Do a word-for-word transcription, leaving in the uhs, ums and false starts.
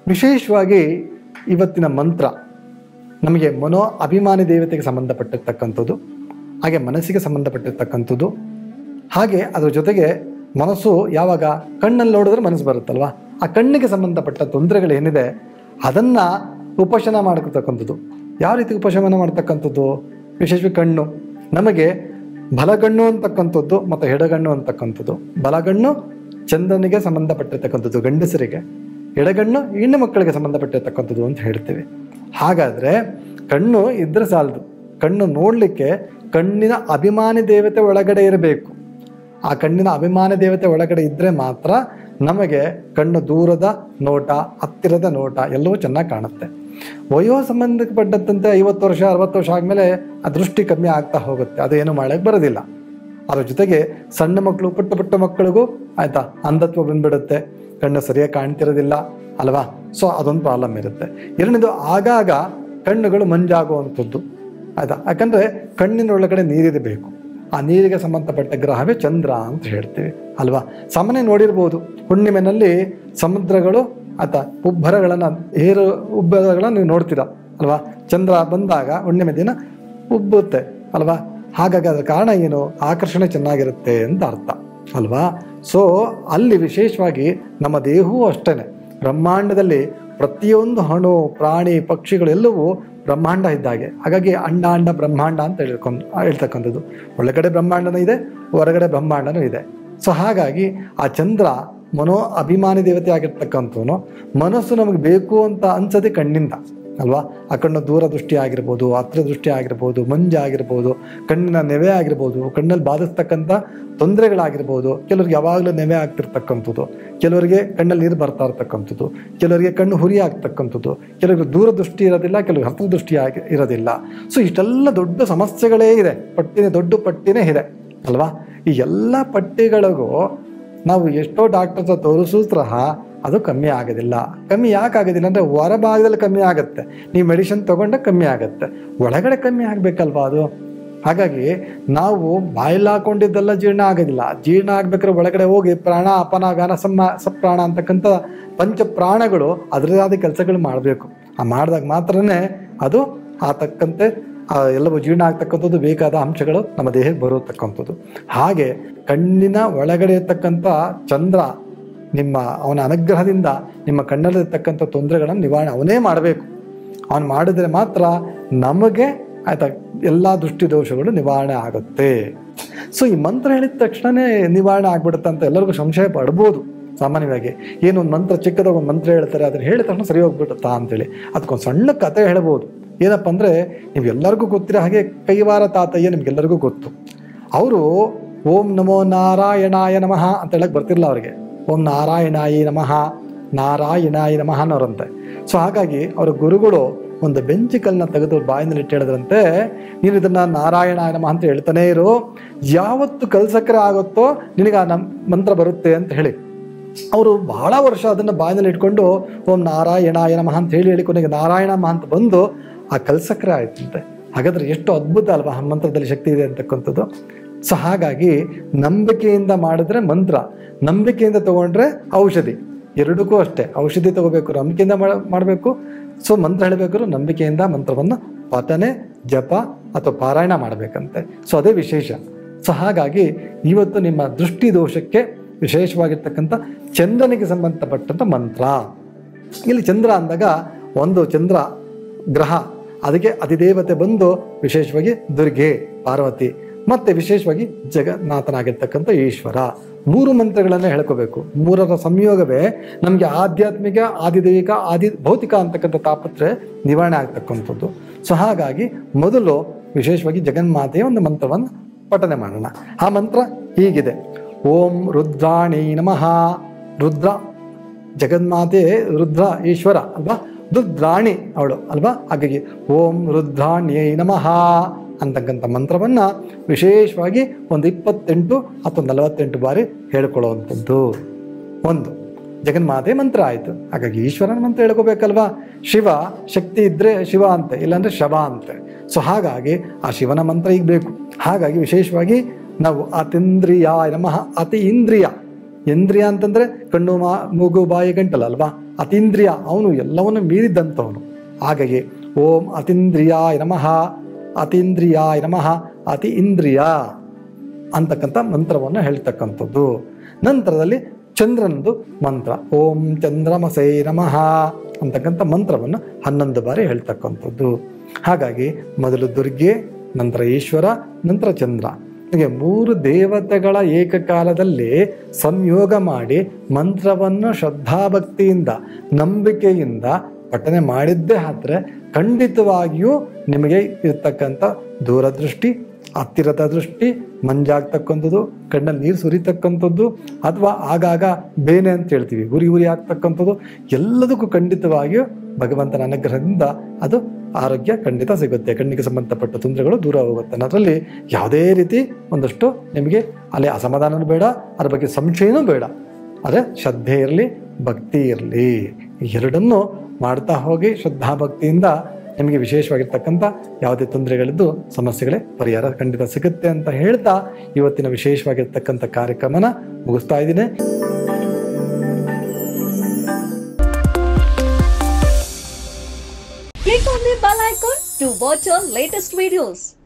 ವಿಶೇಷವಾಗಿ ಇವತ್ತಿನ ಮಂತ್ರ ನಮಗೆ ಮನೋ ಅಭಿಮಾನಿ ದೇವತೆಗೆ ಸಂಬಂಧಪಟ್ಟಿರ್ತಕ್ಕಂಥದ್ದು, ಹಾಗೆ ಮನಸ್ಸಿಗೆ ಸಂಬಂಧಪಟ್ಟಿರ್ತಕ್ಕಂಥದ್ದು. ಹಾಗೆ ಅದರ ಜೊತೆಗೆ ಮನಸ್ಸು ಯಾವಾಗ ಕಣ್ಣಲ್ಲಿ ನೋಡಿದ್ರೆ ಮನಸ್ಸು ಬರುತ್ತಲ್ವ, ಆ ಕಣ್ಣಿಗೆ ಸಂಬಂಧಪಟ್ಟ ತೊಂದರೆಗಳೇನಿದೆ ಅದನ್ನು ಉಪಶಮನ ಮಾಡ್ಕೊಳ್ತಕ್ಕಂಥದ್ದು. ಯಾವ ರೀತಿ ಉಪಶಮನ ಮಾಡ್ತಕ್ಕಂಥದ್ದು? ವಿಶೇಷವಾಗಿ ಕಣ್ಣು, ನಮಗೆ ಬಲಗಣ್ಣು ಅಂತಕ್ಕಂಥದ್ದು ಮತ್ತು ಎಡಗಣ್ಣು ಅಂತಕ್ಕಂಥದ್ದು. ಬಲಗಣ್ಣು ಚಂದ್ರನಿಗೆ ಸಂಬಂಧಪಟ್ಟಿರ್ತಕ್ಕಂಥದ್ದು ಗಂಡಸರಿಗೆ, ಎಡಗಣ್ಣು ಹೆಣ್ಣು ಮಕ್ಕಳಿಗೆ ಸಂಬಂಧಪಟ್ಟಿರ್ತಕ್ಕಂಥದ್ದು ಅಂತ ಹೇಳ್ತೀವಿ. ಹಾಗಾದರೆ ಕಣ್ಣು ಇದ್ರೆ ಸಾಲದು, ಕಣ್ಣು ನೋಡಲಿಕ್ಕೆ ಕಣ್ಣಿನ ಅಭಿಮಾನಿ ದೇವತೆ ಒಳಗಡೆ ಇರಬೇಕು. ಆ ಕಣ್ಣಿನ ಅಭಿಮಾನಿ ದೇವತೆ ಒಳಗಡೆ ಇದ್ದರೆ ಮಾತ್ರ ನಮಗೆ ಕಣ್ಣು ದೂರದ ನೋಟ, ಹತ್ತಿರದ ನೋಟ ಎಲ್ಲವೂ ಚೆನ್ನಾಗಿ ಕಾಣುತ್ತೆ. ವಯೋ ಸಂಬಂಧಪಟ್ಟಂತೆ ಐವತ್ತು ವರ್ಷ ಅರವತ್ತು ವರ್ಷ ಆದಮೇಲೆ ಆ ದೃಷ್ಟಿ ಕಮ್ಮಿ ಆಗ್ತಾ ಹೋಗುತ್ತೆ, ಅದೇನು ಮಾಡೋಕ್ಕೆ ಬರೋದಿಲ್ಲ. ಅದ್ರ ಜೊತೆಗೆ ಸಣ್ಣ ಮಕ್ಕಳು, ಪುಟ್ಟ ಪುಟ್ಟ ಮಕ್ಕಳಿಗೂ ಆಯಿತಾ ಅಂಧತ್ವ ಬಂದ್ಬಿಡುತ್ತೆ, ಕಣ್ಣು ಸರಿಯಾಗಿ ಕಾಣ್ತಿರೋದಿಲ್ಲ ಅಲ್ವಾ. ಸೊ ಅದೊಂದು ಪ್ರಾಬ್ಲಮ್ ಇರುತ್ತೆ. ಎರಡನೇದು, ಆಗಾಗ ಕಣ್ಣುಗಳು ಮಂಜಾಗುವಂಥದ್ದು ಆಯಿತಾ. ಯಾಕಂದರೆ ಕಣ್ಣಿನೊಳಗಡೆ ನೀರಿರಬೇಕು, ಆ ನೀರಿಗೆ ಸಂಬಂಧಪಟ್ಟ ಗ್ರಹವೇ ಚಂದ್ರ ಅಂತ ಹೇಳ್ತೀವಿ ಅಲ್ವಾ. ಸಾಮಾನ್ಯ ನೋಡಿರ್ಬೋದು, ಹುಣ್ಣಿಮೆನಲ್ಲಿ ಸಮುದ್ರಗಳು ಆಯಿತಾ ಉಬ್ಬರಗಳನ್ನು ಏರು ಉಬ್ಬರಗಳನ್ನು ನೀವು ನೋಡ್ತೀರ ಅಲ್ವಾ. ಚಂದ್ರ ಬಂದಾಗ ಹುಣ್ಣಿಮೆ ದಿನ ಉಬ್ಬುತ್ತೆ ಅಲ್ವಾ. ಹಾಗಾಗಿ ಅದರ ಕಾರಣ ಏನು? ಆಕರ್ಷಣೆ ಚೆನ್ನಾಗಿರುತ್ತೆ ಅಂತ ಅರ್ಥ ಅಲ್ವಾ. ಸೊ ಅಲ್ಲಿ ವಿಶೇಷವಾಗಿ ನಮ್ಮ ದೇಹವೂ ಅಷ್ಟೇ, ಬ್ರಹ್ಮಾಂಡದಲ್ಲಿ ಪ್ರತಿಯೊಂದು ಅಣು, ಪ್ರಾಣಿ, ಪಕ್ಷಿಗಳು ಎಲ್ಲವೂ ಬ್ರಹ್ಮಾಂಡ ಇದ್ದಾಗೆ. ಹಾಗಾಗಿ ಅಂಡಾಂಡ ಬ್ರಹ್ಮಾಂಡ ಅಂತ ಹೇಳ್ಕೊಂಡು ಹೇಳ್ತಕ್ಕಂಥದ್ದು. ಒಳಗಡೆ ಬ್ರಹ್ಮಾಂಡನೂ ಇದೆ, ಹೊರಗಡೆ ಬ್ರಹ್ಮಾಂಡನೂ ಇದೆ. ಸೊ ಹಾಗಾಗಿ ಆ ಚಂದ್ರ ಮನೋ ಅಭಿಮಾನಿ ದೇವತೆ ಆಗಿರ್ತಕ್ಕಂಥವನು. ಮನಸ್ಸು ನಮಗೆ ಬೇಕು ಅಂತ ಅನ್ಸೋದೆ ಕಣ್ಣಿಂದ ಅಲ್ವಾ. ಆ ಕಣ್ಣು ದೂರ ದೃಷ್ಟಿ ಆಗಿರ್ಬೋದು, ಹತ್ರ ದೃಷ್ಟಿ ಆಗಿರ್ಬೋದು, ಮಂಜಾಗಿರ್ಬೋದು, ಕಣ್ಣಿನ ನೆವೆ ಆಗಿರ್ಬೋದು, ಕಣ್ಣಲ್ಲಿ ಬಾಧಿಸ್ತಕ್ಕಂಥ ತೊಂದರೆಗಳಾಗಿರ್ಬೋದು. ಕೆಲವ್ರಿಗೆ ಯಾವಾಗಲೂ ನೆವೆ ಆಗ್ತಿರ್ತಕ್ಕಂಥದ್ದು, ಕೆಲವರಿಗೆ ಕಣ್ಣಲ್ಲಿ ನೀರು ಬರ್ತಾ ಇರ್ತಕ್ಕಂಥದ್ದು, ಕೆಲವರಿಗೆ ಕಣ್ಣು ಹುರಿ ಆಗ್ತಕ್ಕಂಥದ್ದು, ಕೆಲವರಿಗೆ ದೂರ ದೃಷ್ಟಿ ಇರೋದಿಲ್ಲ, ಕೆಲವರಿಗೆ ಹತ್ರ ದೃಷ್ಟಿ ಆಗಿ ಇರೋದಿಲ್ಲ. ಸೊ ಇಷ್ಟೆಲ್ಲ ದೊಡ್ಡ ಸಮಸ್ಯೆಗಳೇ ಇದೆ, ಪಟ್ಟಿನೇ ದೊಡ್ಡ ಪಟ್ಟಿನೇ ಇದೆ ಅಲ್ವಾ. ಈ ಎಲ್ಲ ಪಟ್ಟಿಗಳಿಗೂ ನಾವು ಎಷ್ಟೋ ಡಾಕ್ಟರ್ಸ್ ತೋರಿಸಿದ್ರೂ ಅದು ಕಮ್ಮಿ ಆಗೋದಿಲ್ಲ. ಕಮ್ಮಿ ಯಾಕೆ ಆಗೋದಿಲ್ಲ ಅಂದರೆ ಹೊರಭಾಗದಲ್ಲಿ ಕಮ್ಮಿ ಆಗುತ್ತೆ, ನೀವು ಮೆಡಿಸಿನ್ ತೊಗೊಂಡ್ರೆ ಕಮ್ಮಿ ಆಗುತ್ತೆ, ಒಳಗಡೆ ಕಮ್ಮಿ ಆಗಬೇಕಲ್ವಾ ಅದು. ಹಾಗಾಗಿ ನಾವು ಬಾಯಲ್ಲಿ ಹಾಕೊಂಡಿದ್ದೆಲ್ಲ ಜೀರ್ಣ ಆಗೋದಿಲ್ಲ. ಜೀರ್ಣ ಆಗ್ಬೇಕಾದ್ರೆ ಒಳಗಡೆ ಹೋಗಿ ಪ್ರಾಣ, ಅಪನ, ವ್ಯಾನ, ಸಮ್ಮ ಸಪ್ರಾಣ ಅಂತಕ್ಕಂಥ ಪಂಚ ಪ್ರಾಣಗಳು ಅದರದಾದ ಕೆಲಸಗಳು ಮಾಡಬೇಕು. ಆ ಮಾಡಿದಾಗ ಮಾತ್ರನೇ ಅದು ಆ ತಕ್ಕಂತೆ ಎಲ್ಲವೂ ಜೀರ್ಣ ಆಗ್ತಕ್ಕಂಥದ್ದು, ಬೇಕಾದ ಅಂಶಗಳು ನಮ್ಮ ದೇಹಕ್ಕೆ ಬರತಕ್ಕಂಥದ್ದು. ಹಾಗೆ ಕಣ್ಣಿನ ಒಳಗಡೆ ಇರ್ತಕ್ಕಂಥ ಚಂದ್ರ ನಿಮ್ಮ ಅವನ ಅನುಗ್ರಹದಿಂದ ನಿಮ್ಮ ಕಣ್ಣಲ್ಲಿರ್ತಕ್ಕಂಥ ತೊಂದರೆಗಳನ್ನು ನಿವಾರಣೆ ಅವನೇ ಮಾಡಬೇಕು. ಅವನು ಮಾಡಿದ್ರೆ ಮಾತ್ರ ನಮಗೆ ಆಯ್ತಾ ಎಲ್ಲ ದೃಷ್ಟಿ ದೋಷಗಳು ನಿವಾರಣೆ ಆಗುತ್ತೆ. ಸೊ ಈ ಮಂತ್ರ ಹೇಳಿದ ತಕ್ಷಣವೇ ನಿವಾರಣೆ ಆಗ್ಬಿಡುತ್ತೆ ಅಂತ ಎಲ್ಲರಿಗೂ ಸಂಶಯ ಪಡ್ಬೋದು ಸಾಮಾನ್ಯವಾಗಿ. ಏನೊಂದು ಮಂತ್ರ ಚಿಕ್ಕದಾಗ ಒಂದು ಮಂತ್ರ ಹೇಳ್ತಾರೆ, ಅದನ್ನು ಹೇಳಿದ ತಕ್ಷಣ ಸರಿ ಹೋಗ್ಬಿಡುತ್ತಾ ಅಂತೇಳಿ ಅದಕ್ಕೊಂದು ಸಣ್ಣ ಕತೆ ಹೇಳ್ಬೋದು. ಏನಪ್ಪ ಅಂದರೆ, ನೀವು ಎಲ್ಲರಿಗೂ ಗೊತ್ತಿರೋ ಹಾಗೆ ಕೈವಾರ ತಾತಯ್ಯ ನಿಮ್ಗೆಲ್ಲರಿಗೂ ಗೊತ್ತು. ಅವರು ಓಂ ನಮೋ ನಾರಾಯಣಾಯ ನಮಃ ಅಂತ ಹೇಳಕ್ಕೆ ಬರ್ತಿರಲಿಲ್ಲ ಅವರಿಗೆ. ಓಂ ನಾರಾಯಣಾಯಿ ನಮಃ, ನಾರಾಯಣಾಯಿ ನಮಃ ಅನ್ನೋರಂತೆ. ಸೊ ಹಾಗಾಗಿ ಅವರ ಗುರುಗಳು ಒಂದು ಬೆಂಚಿಕಲ್ನ ತೆಗೆದು ಬಾಯಿನಲ್ಲಿ ಇಟ್ಟು ಹೇಳಿದ್ರಂತೆ, ನೀನು ಇದನ್ನು ನಾರಾಯಣಾಯ ನಮಃ ಅಂತ ಹೇಳ್ತಾನೇ ಇರು, ಯಾವತ್ತು ಕಲ್ಸಕ್ರೆ ಆಗುತ್ತೋ ನಿನಗೆ ಆ ನಮ್ ಮಂತ್ರ ಬರುತ್ತೆ ಅಂತ ಹೇಳಿ. ಅವರು ಬಹಳ ವರ್ಷ ಅದನ್ನು ಬಾಯಿನಲ್ಲಿ ಇಟ್ಕೊಂಡು ಓಂ ನಾರಾಯಣಾಯ ನಮಃ ಅಂತ ಹೇಳಿ ಹೇಳಿ ಕೊನೆಗೆ ನಾರಾಯಣ ನಮಃ ಅಂತ ಬಂದು ಆ ಕಲ್ಸಕ್ರೆ ಆಯ್ತಂತೆ. ಹಾಗಾದರೆ ಎಷ್ಟು ಅದ್ಭುತ ಅಲ್ವಾ ಆ ಮಂತ್ರದಲ್ಲಿ ಶಕ್ತಿ ಇದೆ ಅಂತಕ್ಕಂಥದ್ದು. ಸೊ ಹಾಗಾಗಿ ನಂಬಿಕೆಯಿಂದ ಮಾಡಿದ್ರೆ ಮಂತ್ರ, ನಂಬಿಕೆಯಿಂದ ತಗೊಂಡ್ರೆ ಔಷಧಿ. ಎರಡಕ್ಕೂ ಅಷ್ಟೇ, ಔಷಧಿ ತಗೋಬೇಕು, ನಂಬಿಕೆಯಿಂದ ಮಾಡಬೇಕು. ಸೊ ಮಂತ್ರ ಹೇಳಬೇಕಾದ್ರೂ ನಂಬಿಕೆಯಿಂದ ಮಂತ್ರವನ್ನು ಪಠನೆ, ಜಪ ಅಥವಾ ಪಾರಾಯಣ ಮಾಡಬೇಕಂತೆ. ಸೊ ಅದೇ ವಿಶೇಷ. ಸೊ ಹಾಗಾಗಿ ಇವತ್ತು ನಿಮ್ಮ ದೃಷ್ಟಿ ದೋಷಕ್ಕೆ ವಿಶೇಷವಾಗಿರ್ತಕ್ಕಂಥ ಚಂದ್ರನಿಗೆ ಸಂಬಂಧಪಟ್ಟಂಥ ಮಂತ್ರ. ಇಲ್ಲಿ ಚಂದ್ರ ಅಂದಾಗ ಒಂದು ಚಂದ್ರ ಗ್ರಹ, ಅದಕ್ಕೆ ಅಧಿದೇವತೆ ಬಂದು ವಿಶೇಷವಾಗಿ ದುರ್ಗೆ, ಪಾರ್ವತಿ, ಮತ್ತು ವಿಶೇಷವಾಗಿ ಜಗನ್ನಾಥನಾಗಿರ್ತಕ್ಕಂಥ ಈಶ್ವರ. ಮೂರು ಮಂತ್ರಗಳನ್ನು ಹೇಳ್ಕೋಬೇಕು. ಮೂರರ ಸಂಯೋಗವೇ ನಮಗೆ ಆಧ್ಯಾತ್ಮಿಕ, ಆದಿದೈವಿಕ, ಆದಿ ಭೌತಿಕ ಅಂತಕ್ಕಂಥ ತಾಪತ್ರೆ ನಿವಾರಣೆ ಆಗ್ತಕ್ಕಂಥದ್ದು. ಸೊ ಹಾಗಾಗಿ ಮೊದಲು ವಿಶೇಷವಾಗಿ ಜಗನ್ಮಾತೆಯ ಒಂದು ಮಂತ್ರವನ್ನು ಪಠನೆ ಮಾಡೋಣ. ಆ ಮಂತ್ರ ಹೀಗಿದೆ: ಓಂ ರುದ್ರಾಣಿ ನಮಃ. ರುದ್ರ ಜಗನ್ಮಾತೆ, ರುದ್ರ ಈಶ್ವರ ಅಲ್ವಾ, ರುದ್ರಾಣಿ ಅವಳು ಅಲ್ವಾ. ಹಾಗಾಗಿ ಓಂ ರುದ್ರಾಣ್ಯೈ ನಮಃ ಅಂತಕ್ಕಂಥ ಮಂತ್ರವನ್ನು ವಿಶೇಷವಾಗಿ ಒಂದು ಇಪ್ಪತ್ತೆಂಟು ಅಥವಾ ನಲವತ್ತೆಂಟು ಬಾರಿ ಹೇಳ್ಕೊಳ್ಳುವಂಥದ್ದು ಒಂದು ಜಗನ್ಮಾತೆ ಮಂತ್ರ ಆಯಿತು. ಹಾಗಾಗಿ ಈಶ್ವರನ ಮಂತ್ರ ಹೇಳ್ಕೋಬೇಕಲ್ವಾ. ಶಿವ ಶಕ್ತಿ ಇದ್ದರೆ ಶಿವ ಅಂತೆ, ಇಲ್ಲಾಂದರೆ ಶವ ಅಂತೆ. ಸೊ ಹಾಗಾಗಿ ಆ ಶಿವನ ಮಂತ್ರ ಈಗ ಬೇಕು. ಹಾಗಾಗಿ ವಿಶೇಷವಾಗಿ ನಾವು ಅತೀಂದ್ರಿಯ ನಮಃ. ಅತಿ ಇಂದ್ರಿಯ, ಇಂದ್ರಿಯ ಅಂತಂದರೆ ಕಣ್ಣು, ಮಾ ಮೂಗು, ಬಾಯಿ, ಗಂಟಲ ಅಲ್ವಾ. ಅತೀಂದ್ರಿಯ, ಅವನು ಎಲ್ಲವನ್ನು ಮೀರಿದ್ದಂಥವನು. ಹಾಗಾಗಿ ಓಂ ಅತೀಂದ್ರಿಯಾಯ ನಮಃ, ಅತೀಂದ್ರಿಯಾಯ ನಮಃ, ಅತಿ ಇಂದ್ರಿಯ ಅಂತಕ್ಕಂಥ ಮಂತ್ರವನ್ನು ಹೇಳ್ತಕ್ಕಂಥದ್ದು. ನಂತರದಲ್ಲಿ ಚಂದ್ರನದು ಮಂತ್ರ, ಓಂ ಚಂದ್ರಮಸೇ ನಮಃ ಅಂತಕ್ಕಂಥ ಮಂತ್ರವನ್ನು ಹನ್ನೊಂದು ಬಾರಿ ಹೇಳ್ತಕ್ಕಂಥದ್ದು. ಹಾಗಾಗಿ ಮೊದಲು ದುರ್ಗೆ, ನಂತರ ಈಶ್ವರ, ನಂತರ ಚಂದ್ರ, ಹೀಗೆ ಮೂರು ದೇವತೆಗಳ ಏಕಕಾಲದಲ್ಲಿ ಸಂಯೋಗ ಮಾಡಿ ಮಂತ್ರವನ್ನು ಶ್ರದ್ಧಾಭಕ್ತಿಯಿಂದ ನಂಬಿಕೆಯಿಂದ ಪಠನೆ ಮಾಡಿದ್ದೇ ಆದರೆ ಖಂಡಿತವಾಗಿಯೂ ನಿಮಗೆ ಇರ್ತಕ್ಕಂಥ ದೂರದೃಷ್ಟಿ, ಹತ್ತಿರದ ದೃಷ್ಟಿ, ಮಂಜಾಗ್ತಕ್ಕಂಥದ್ದು, ಕಣ್ಣಲ್ಲಿ ನೀರು ಸುರಿತಕ್ಕಂಥದ್ದು, ಅಥವಾ ಆಗಾಗ ಬೇನೆ ಅಂತ ಹೇಳ್ತೀವಿ, ಉರಿ ಉರಿ ಆಗ್ತಕ್ಕಂಥದ್ದು, ಎಲ್ಲದಕ್ಕೂ ಖಂಡಿತವಾಗಿಯೂ ಭಗವಂತನ ಅನುಗ್ರಹದಿಂದ ಅದು ಆರೋಗ್ಯ ಖಂಡಿತ ಸಿಗುತ್ತೆ. ಕಣ್ಣಿಗೆ ಸಂಬಂಧಪಟ್ಟ ತೊಂದರೆಗಳು ದೂರ ಹೋಗುತ್ತೆ. ಅದರಲ್ಲಿ ಯಾವುದೇ ರೀತಿ ಒಂದಷ್ಟು ನಿಮಗೆ ಅಲ್ಲಿ ಅಸಮಾಧಾನವೂ ಬೇಡ, ಅದ್ರ ಬಗ್ಗೆ ಸಂಶಯನೂ ಬೇಡ. ಆದರೆ ಶ್ರದ್ಧೆ ಇರಲಿ, ಭಕ್ತಿ ಇರಲಿ, ಎರಡನ್ನೂ ಮಾಡ್ತಾ ಹೋಗಿ ಶ್ರದ್ಧಾಭಕ್ತಿಯಿಂದ ನಿಮಗೆ ವಿಶೇಷವಾಗಿರ್ತಕ್ಕಂಥ ಯಾವುದೇ ತೊಂದರೆಗಳಿದ್ದು ಸಮಸ್ಯೆಗಳೇ ಪರಿಹಾರ ಖಂಡಿತ ಸಿಗುತ್ತೆ ಅಂತ ಹೇಳ್ತಾ ಇವತ್ತಿನ ವಿಶೇಷವಾಗಿರ್ತಕ್ಕಂಥ ಕಾರ್ಯಕ್ರಮನ ಮುಗಿಸ್ತಾ ಇದ್ದೀನಿ. Click on the bell icon to watch our latest videos.